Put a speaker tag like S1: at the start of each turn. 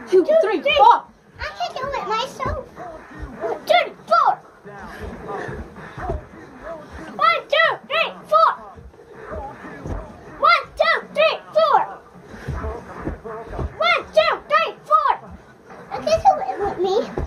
S1: 2, 3, 4.
S2: I can do it myself.
S1: 1, 2, 4. 1, 2, 3, 4. 1, 2, 3, 4. 1, 2, 3, 4.
S2: I can do it with me.